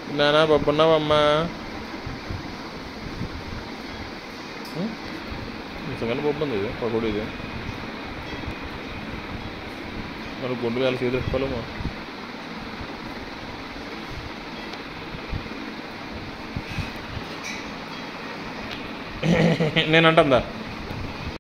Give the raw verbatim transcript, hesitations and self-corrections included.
నానా పప్పున్నావమ్మా నిజంగానే పప్పు ఉంది ఇది పకోడీ ఇది మరి గుండు వేళ చేతి పెట్టుకోలేమో నేనంటుందా